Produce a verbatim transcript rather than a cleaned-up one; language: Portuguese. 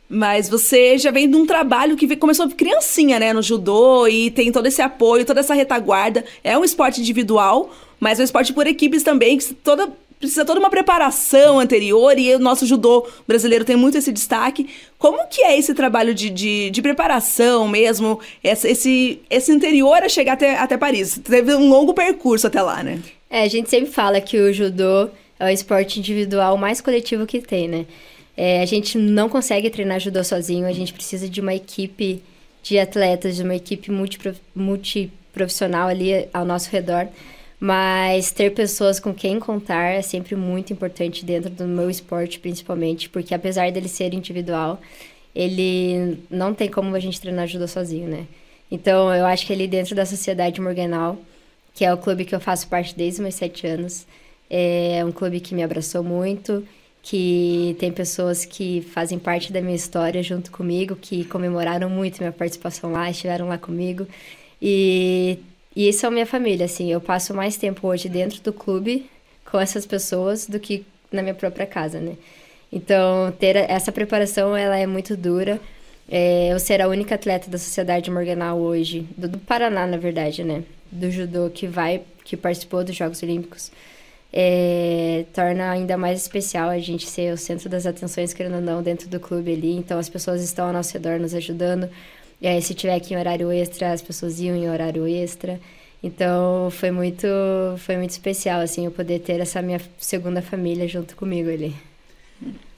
Mas você já vem de um trabalho que ve- começou criancinha, né, no judô e tem todo esse apoio, toda essa retaguarda. É um esporte individual, mas é um esporte por equipes também, que se toda, precisa toda uma preparação anterior e o nosso judô brasileiro tem muito esse destaque. Como que é esse trabalho de, de, de preparação mesmo, essa- esse, esse interior a chegar até, até Paris? Teve um longo percurso até lá, né? É, a gente sempre fala que o judô é o esporte individual mais coletivo que tem, né? É, a gente não consegue treinar judô sozinho, a gente precisa de uma equipe de atletas, de uma equipe multipro- multiprofissional ali ao nosso redor. Mas ter pessoas com quem contar é sempre muito importante dentro do meu esporte, principalmente, porque apesar dele ser individual, ele não tem como a gente treinar judô sozinho, né? Então, eu acho que ele dentro da Sociedade Morganal, que é o clube que eu faço parte desde os meus sete anos, é um clube que me abraçou muito, que tem pessoas que fazem parte da minha história junto comigo, que comemoraram muito minha participação lá, estiveram lá comigo. E, e isso é a minha família, assim, eu passo mais tempo hoje dentro do clube com essas pessoas do que na minha própria casa, né? Então, ter essa preparação, ela é muito dura. É, eu ser a única atleta da Sociedade Morganal hoje, do, do Paraná, na verdade, né? Do judô que vai, que participou dos Jogos Olímpicos, é, torna ainda mais especial a gente ser o centro das atenções, querendo ou não, dentro do clube ali. Então, as pessoas estão ao nosso redor nos ajudando. E aí, se tiver aqui em horário extra, as pessoas iam em horário extra. Então, foi muito, foi muito especial, assim, eu poder ter essa minha segunda família junto comigo ali.